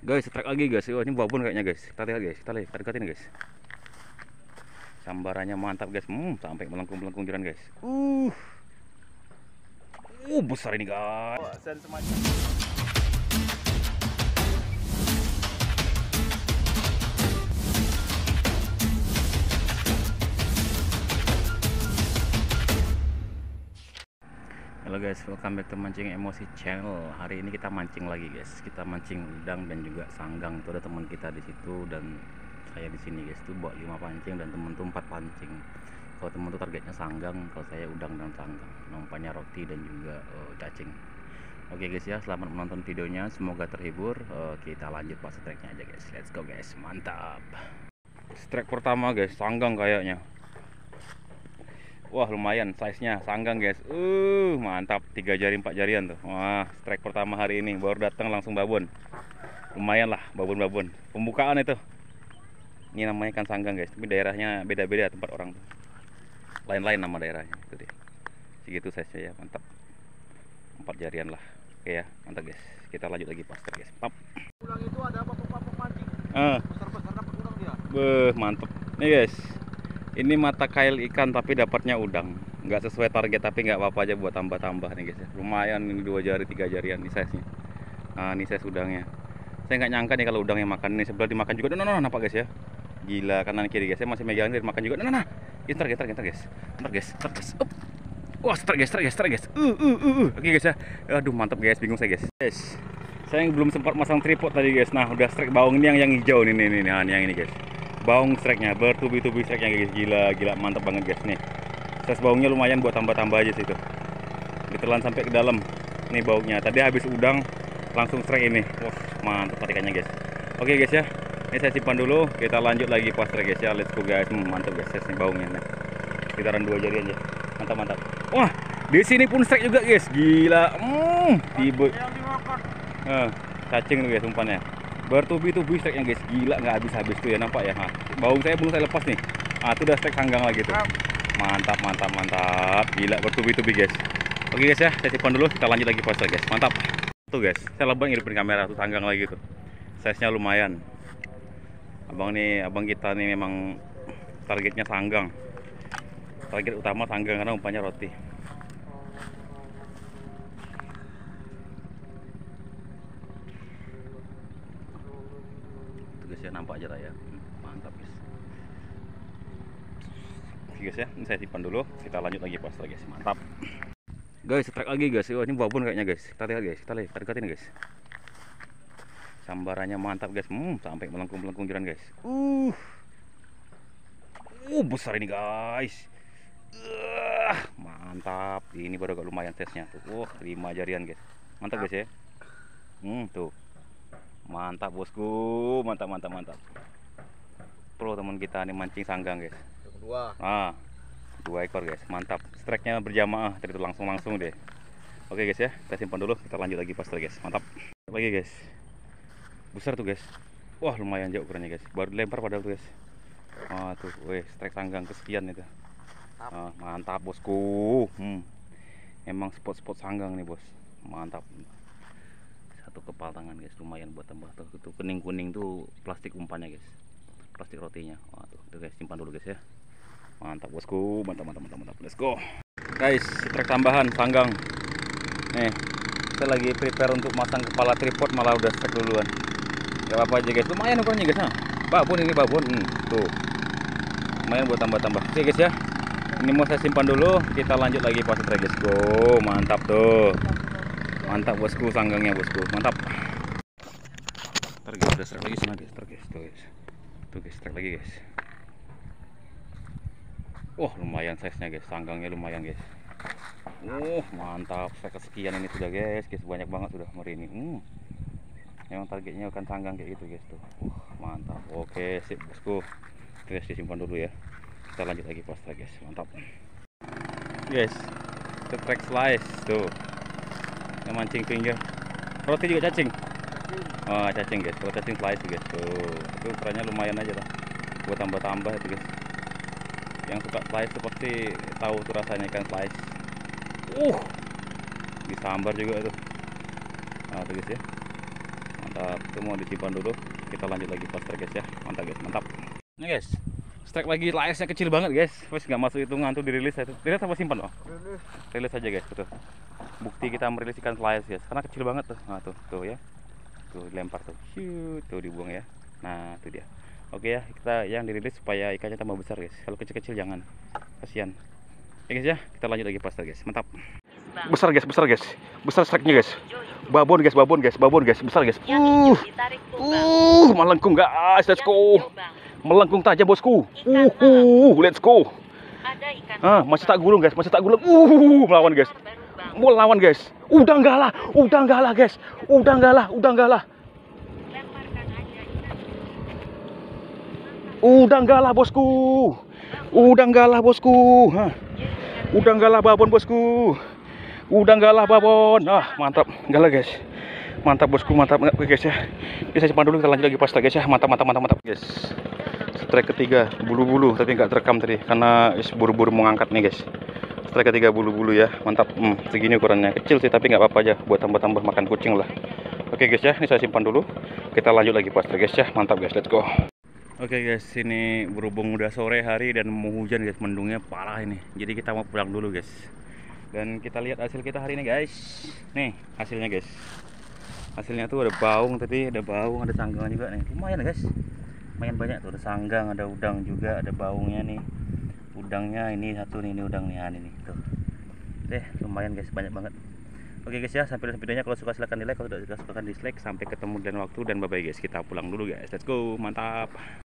Guys, strike lagi guys. Oh, ini babon kayaknya guys. Kita lihat guys. Kita lihat, kita deketin guys. Sambarannya mantap guys. Sampai melengkung-melengkung jiran guys. Besar ini guys. Dan semacam. Halo guys, welcome back to Mancing Emosi Channel. Hari ini kita mancing lagi guys. Kita mancing udang dan juga sanggang. Itu ada teman kita di situ dan saya di sini guys. Itu bawa 5 pancing dan teman tuh 4 pancing. Kalau teman tuh targetnya sanggang, kalau saya udang dan sanggang. Nampaknya roti dan juga cacing. Oke guys ya, selamat menonton videonya. Semoga terhibur. Kita lanjut pas strike-nya aja guys. Let's go guys, mantap. Strike pertama guys, sanggang kayaknya. Wah lumayan size-nya sanggang guys. Mantap, 3 jari 4 jarian tuh. Wah, strike pertama hari ini baru datang langsung babon. Lumayan lah babon-babon. Pembukaan itu. Ini namanya ikan sanggang guys, tapi daerahnya beda-beda tempat orang tuh. Lain-lain nama daerahnya itu deh. Segitu size-nya ya, mantap. 4 jarian lah. Oke ya, mantap guys. Kita lanjut lagi pastor guys. Pap. Udang itu ada papuk-papuk mancing. Besar-besar dapat udang dia. Mantap. Nih guys. Ini mata kail ikan tapi dapatnya udang. Nggak sesuai target tapi nggak apa-apa aja buat tambah-tambah nih guys ya. Lumayan ini 2 jari 3 jarian nih size-nya. Nah, ini size udangnya. Saya nggak nyangka nih kalau udangnya makan. Ini sebelah dimakan juga. Nah, nampak guys ya. Gila, kanan kiri guys. Saya masih megang ini makan juga. Nah. Ntar guys. Ntar guys. Wah, start guys. Oke guys ya. Aduh, mantap guys. Bingung saya guys. Saya belum sempat masang tripod tadi guys. Nah, udah strike baung ini yang hijau nih. Nah, yang ini guys. Baung strike-nya bertubi-tubi strike-nya guys, gila mantap banget guys nih. Size baungnya lumayan buat tambah-tambah aja sih itu. Ditelan sampai ke dalam. Nih baungnya. Tadi habis udang langsung strike ini. Wah, mantap tarikannya guys. Oke guys ya. Ini saya simpan dulu, kita lanjut lagi pas strike guys ya. Let's go guys. Mantap guys size baungnya nih. Sekitaran 2 jari aja. Mantap. Wah, di sini pun strike juga guys. Gila. Tiba. Cacing tuh guys umpannya. Bertubi-tubi strike-nya guys, gila nggak habis-habis tuh ya, nampak ya. Nah, baung saya belum saya lepas nih. Itu udah strike sanggang lagi tuh. Mantap. Gila bertubi-tubi guys. Oke guys ya, saya simpan dulu, kita lanjut lagi pose guys. Mantap. Tuh guys, saya lebih ngidupin kamera tuh sanggang lagi tuh. Size-nya lumayan. Abang kita nih memang targetnya sanggang. Target utama sanggang karena umpannya roti. Guys ya, nampak aja lah ya. Mantap guys. Oke guys ya, ini saya simpan dulu, kita lanjut lagi pas guys. Mantap guys, strike lagi guys. Ini babon kayaknya guys. Kita lihat guys, kita deketin guys. Sambarannya mantap guys. Sampai melengkung-melengkung jiran guys. Besar ini guys. Mantap. Ini baru agak lumayan size-nya tuh. 5 jarian guys. Mantap guys ya. Tuh. Mantap bosku, mantap. Pro teman kita nih mancing sanggang guys. Kedua. 2 ekor guys, mantap. Strike-nya berjamaah, tadi itu langsung deh. Oke guys ya, kita simpan dulu, kita lanjut lagi pastor guys. Mantap. Lagi guys. Besar tuh guys. Wah, lumayan jauh ukurannya guys. Baru dilempar padahal tuh guys. Tuh, strike sanggang kesekian itu. Mantap bosku. Emang spot sanggang nih bos. Mantap. Satu kepal tangan guys, lumayan buat tambah tuh kuning tuh plastik umpannya guys, plastik rotinya. Tuh guys, simpan dulu guys ya. Mantap bosku, mantap. Let's go guys, strike tambahan sanggang nih. Saya lagi prepare untuk masang kepala tripod, malah udah strike duluan. Gak apa-apa aja guys, lumayan ukurannya guys. Babon tuh lumayan buat tambah. Oke guys ya, ini mau saya simpan dulu, kita lanjut lagi pas strike guys. Go, mantap tuh. Mantap bosku, sanggangnya bosku, mantap. Ntar guys, udah strike lagi sana guys, tuh guys, strike lagi guys. Wah, lumayan size-nya guys, sanggangnya lumayan guys. Mantap, strike kesekian ini sudah guys, banyak banget sudah hari ini. Memang targetnya akan sanggang kayak gitu guys tuh. Mantap. Oke, sip bosku. Guys, disimpan dulu ya. Kita lanjut lagi pas strike guys, mantap. Guys, strike slice tuh. Yang mancing finger. Roti juga cacing. Cacing guys. Kalau cacing slice guys. Tuh, itu ukurannya lumayan aja lah. Buat tambah-tambah itu guys. Yang suka slice seperti tahu tuh rasanya ikan slice. Disambar juga itu. Tuh guys ya. Mantap, semua disimpan dulu. Kita lanjut lagi pas strike guys ya. Mantap guys, mantap. Nih guys, strike lagi, layasnya kecil banget guys. Wes nggak masuk hitungan tuh, dirilis itu. Dirilis apa simpan loh? Rilis aja guys, betul. Bukti kita merilis ikan layas guys, karena kecil banget tuh. Nah tuh ya, tuh dilempar tuh, shoot, tuh dibuang ya. Nah itu dia. Oke ya, kita yang dirilis supaya ikannya tambah besar guys. Kalau kecil-kecil jangan, kasihan. Ya guys ya, kita lanjut lagi pas guys. Mantap. Besar guys, besar guys. Besar strike-nya guys. Babon guys, babon guys, babon guys, besar guys. Melengkung guys, let's go. Melengkung tajam bosku. Let's go. Masih tak gulung guys, masih tak gulung. Melawan guys. Mau lawan guys. Udah enggak lah guys. Udah enggak lah. Udah enggak lah bosku. Udah enggak lah bosku. Udah enggak lah babon bosku. Udah enggak lah babon. Mantap. Enggak lah guys. Mantap bosku, mantap guys ya. Bisa simpan dulu, kita lanjut lagi pas guys ya. Mantap guys. Strike ketiga bulu-bulu, tapi nggak terekam tadi karena buru-buru mau ngangkat nih guys. Strike ketiga bulu-bulu ya. Mantap. Segini ukurannya, kecil sih tapi nggak apa-apa aja buat tambah-tambah makan kucing lah. Oke guys ya, ini saya simpan dulu. Kita lanjut lagi pas guys ya. Mantap guys, let's go. Oke guys, ini berhubung udah sore hari dan mau hujan guys, mendungnya parah ini. Jadi kita mau pulang dulu guys. Dan kita lihat hasil kita hari ini guys. Nih hasilnya guys. Hasilnya tuh ada baung tadi, ada baung, ada sanggangan juga nih. Lumayan guys. Lumayan banyak tuh, ada sanggang, ada udang juga, ada baungnya nih. Udangnya ini satu nih, ini udang nih, ini tuh. Lumayan guys, banyak banget. Oke guys ya, sampai videonya. Kalau suka silahkan di like, kalau tidak suka silahkan dislike. Sampai ketemu dan waktu, dan bye bye guys. Kita pulang dulu guys. Let's go, mantap.